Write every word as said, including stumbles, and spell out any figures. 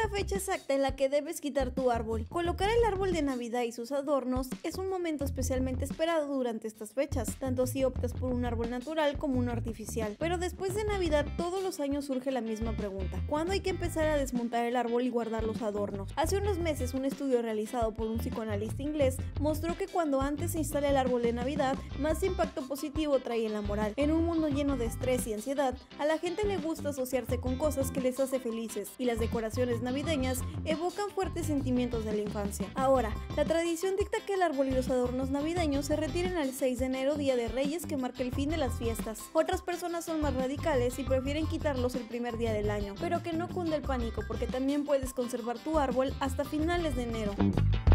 la fecha exacta en la que debes quitar tu árbol. Colocar el árbol de Navidad y sus adornos es un momento especialmente esperado durante estas fechas, tanto si optas por un árbol natural como uno artificial. Pero después de Navidad todos los años surge la misma pregunta: ¿cuándo hay que empezar a desmontar el árbol y guardar los adornos? Hace unos meses un estudio realizado por un psicoanalista inglés mostró que cuando antes se instala el árbol de Navidad, más impacto positivo trae en la moral. En un mundo lleno de estrés y ansiedad, a la gente le gusta asociarse con cosas que les hace felices, y las decoraciones navideñas evocan fuertes sentimientos de la infancia. Ahora, la tradición dicta que el árbol y los adornos navideños se retiren al seis de enero, Día de Reyes, que marca el fin de las fiestas. Otras personas son más radicales y prefieren quitarlos el primer día del año, pero que no cunde el pánico, porque también puedes conservar tu árbol hasta finales de enero.